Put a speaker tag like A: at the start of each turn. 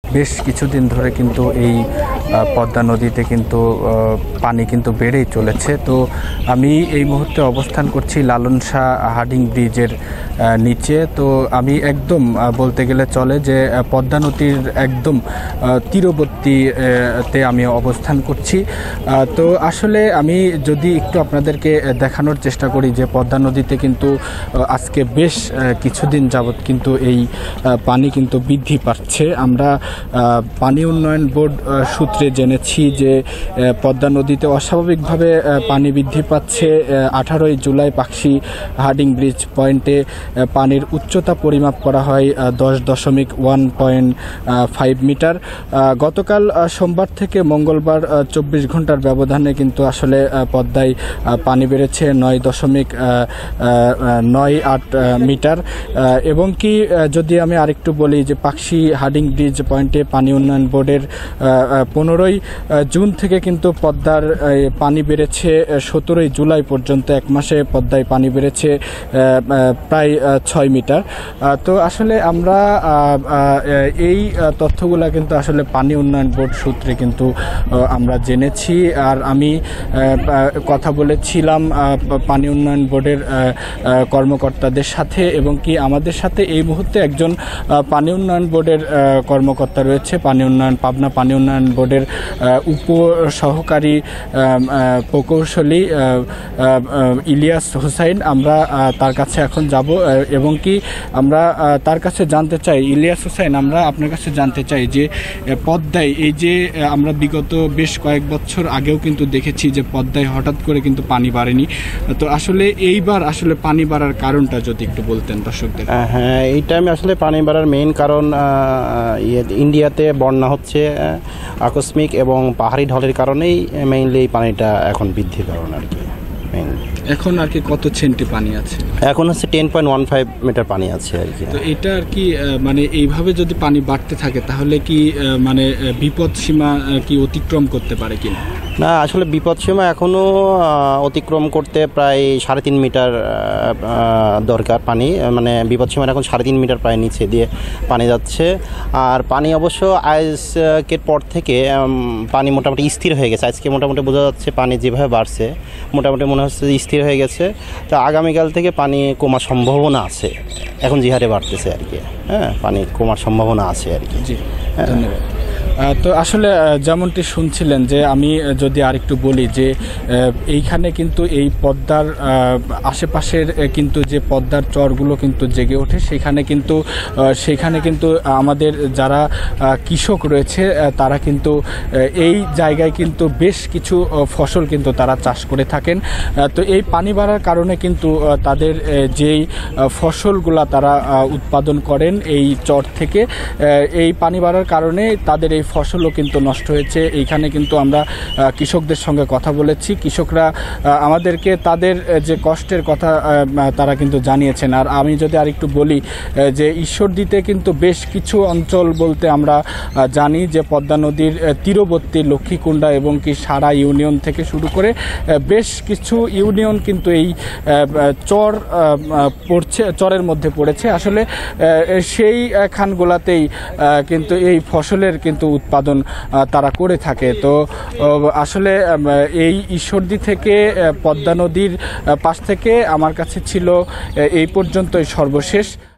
A: বেশ কিছুদিন ধরে কিন্তু এই পদ্মা নদীতে কিন্তু পানি কিন্তু বেড়েই চলেছে। তো আমি এই মুহূর্তে অবস্থান করছি লালন শাহ হার্ডিং ব্রিজের নিচে। তো আমি একদম বলতে গেলে চলে যে পদ্মা নদীর একদম তীরবর্তীতে আমি অবস্থান করছি। তো আসলে আমি যদি একটু আপনাদেরকে দেখানোর চেষ্টা করি যে পদ্মা নদীতে কিন্তু আজকে বেশ কিছুদিন যাবৎ কিন্তু এই পানি কিন্তু বৃদ্ধি পাচ্ছে। আমরা পানি উন্নয়ন বোর্ড সূত্রে জেনেছি যে পদ্মা নদীতে অস্বাভাবিকভাবে পানি বৃদ্ধি পাচ্ছে। 18 জুলাই পাকশি হার্ডিং ব্রিজ পয়েন্টে পানির উচ্চতা পরিমাপ করা হয় 10.1.5 মিটার। গতকাল সোমবার থেকে মঙ্গলবার 24 ঘন্টার ব্যবধানে কিন্তু আসলে পদ্মায় পানি বেড়েছে 9.98 মিটার। এবং কি যদি আমি আরেকটু বলি যে পাকশি হার্ডিং ব্রিজ পয়েন্টে পানি উন্নয়ন বোর্ডের 15 জুন থেকে কিন্তু পদ্মার পানি বেড়েছে 17 জুলাই পর্যন্ত, এক মাসে পদ্মায় পানি বেড়েছে প্রায় 6 মিটার। তো আসলে আমরা এই তথ্যগুলা কিন্তু আসলে পানি উন্নয়ন বোর্ড সূত্রে কিন্তু আমরা জেনেছি। আর আমি কথা বলেছিলাম পানি উন্নয়ন বোর্ডের কর্মকর্তাদের সাথে, এবং কি আমাদের সাথে এই মুহূর্তে একজন পানি উন্নয়ন বোর্ডের কর্মকর্তা রয়েছে, পাবনা পানি উন্নয়ন বোর্ডের উপ সহকারী প্রকৌশলী ইলিয়াস হোসাইন। আমরা তার কাছে এখন যাব এবং কি আমরা তার কাছে জানতে চাই, ইলিয়াস হোসাইন, আমরা আপনার কাছে জানতে চাই যে পদ্মায় এই যে আমরা বিগত বেশ কয়েক বছর আগেও কিন্তু দেখেছি যে পদ্মায় হঠাৎ করে কিন্তু পানি বাড়েনি। তো আসলে এইবার আসলে পানি বাড়ার কারণটা যদি একটু বলতেন দর্শকদের।
B: হ্যাঁ, এই টাইমে আসলে পানি বাড়ার মেইন কারণ ইন্ডিয়াতে বন্যা হচ্ছে আকস্মিক, এবং পাহাড়ি ঢলের কারণেই মেইনলি এই পানিটা এখন বৃদ্ধির কারণ আর কি।
A: এখন আর কি কত সেন্টি পানি আছে?
B: এখন হচ্ছে 10.15 মিটার পানি আছে আর কি।
A: তো এটা আর কি মানে এইভাবে যদি পানি বাড়তে থাকে তাহলে কি মানে বিপদ সীমা কি অতিক্রম করতে পারে কিনা?
B: না, আসলে বিপদসীমা এখনও অতিক্রম করতে প্রায় 3.5 মিটার দরকার পানি। মানে বিপদসীমার এখন 3.5 মিটার প্রায় নিচে দিয়ে পানি যাচ্ছে। আর পানি অবশ্য আজকের পর থেকে পানি মোটামুটি স্থির হয়ে গেছে। আজকে মোটামুটি বোঝা যাচ্ছে পানি যেভাবে বাড়ছে মোটামুটি মনে হচ্ছে স্থির হয়ে গেছে। তো আগামীকাল থেকে পানি কমার সম্ভাবনা আছে, এখন যে হারে বাড়তেছে আর কি। হ্যাঁ, পানি কমার সম্ভাবনা আছে আর কি।
A: জি, ধন্যবাদ। তো আসলে যেমনটি শুনছিলেন যে আমি যদি আরেকটু বলি যে এইখানে কিন্তু এই পদ্মার আশেপাশের কিন্তু যে পদ্মার চরগুলো কিন্তু জেগে ওঠে, সেখানে কিন্তু আমাদের যারা কৃষক রয়েছে তারা কিন্তু এই জায়গায় কিন্তু বেশ কিছু ফসল কিন্তু তারা চাষ করে থাকেন। তো এই পানি বাড়ার কারণে কিন্তু তাদের যেই ফসলগুলা তারা উৎপাদন করেন এই চর থেকে, এই পানি বাড়ার কারণে তাদের এই ফসলও কিন্তু নষ্ট হয়েছে। এইখানে কিন্তু আমরা কৃষকদের সঙ্গে কথা বলেছি, কৃষকরা আমাদেরকে তাদের যে কষ্টের কথা তারা কিন্তু জানিয়েছেন। আর আমি যদি আরেকটু বলি যে ঈশ্বরদীতে কিন্তু বেশ কিছু অঞ্চল বলতে আমরা জানি যে পদ্মা নদীর তীরবর্তী লক্ষ্মীকুণ্ডা এবং কি সারা ইউনিয়ন থেকে শুরু করে বেশ কিছু ইউনিয়ন কিন্তু এই চরের মধ্যে পড়েছে। আসলে সেই খানগুলাতেই কিন্তু এই ফসলের কিন্তু উৎপাদন তারা করে থাকে। তো আসলে এই ঈশ্বরদী থেকে পদ্মা নদীর পাশ থেকে আমার কাছে ছিল এই পর্যন্তই সর্বশেষ।